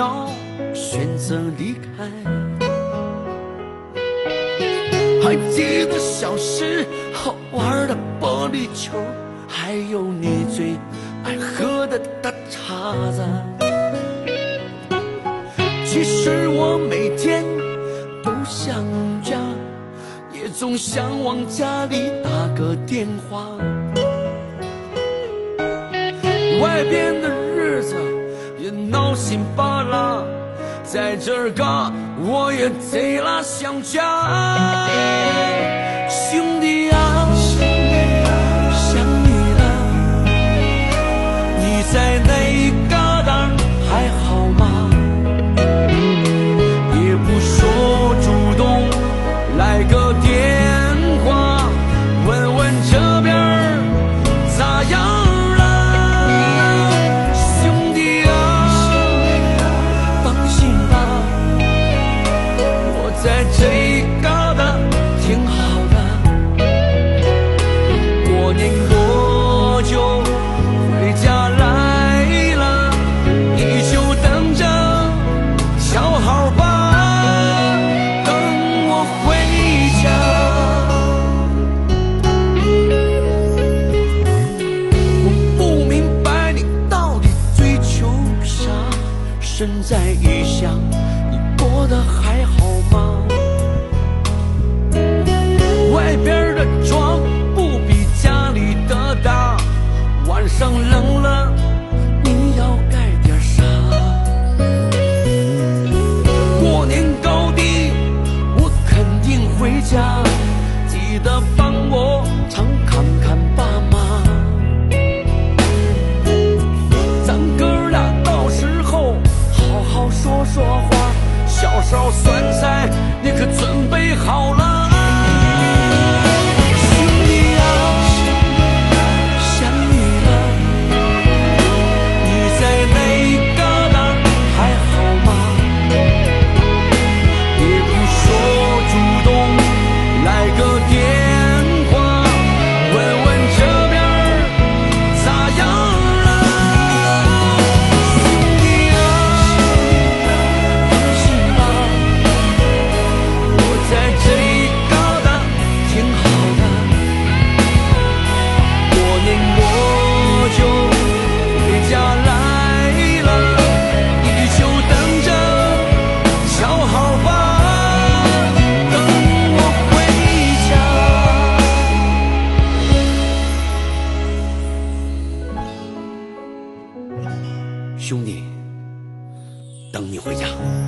要选择离开。还记得小时候玩的玻璃球，还有你最爱喝的大碴子。其实我每天都想家，也总想往家里打个电话。外边的日子也闹心巴拉，在这儿嘎我也贼拉想家。兄弟啊，想你了，你在那一旮瘩还好吗？也不说主动来个电话，问问这边咋样。在这一旮瘩挺好的，过年我就回家来了，你就等着瞧好吧，等我回家。我不明白你到底追求啥，身在异乡，你过得还好吗？外边的床不比家里的大，晚上冷了你要盖点啥？过年高低我肯定回家，记得帮我常看看爸妈。咱哥俩到时候好好说说话，小烧酸菜你可准备好了？兄弟，等你回家。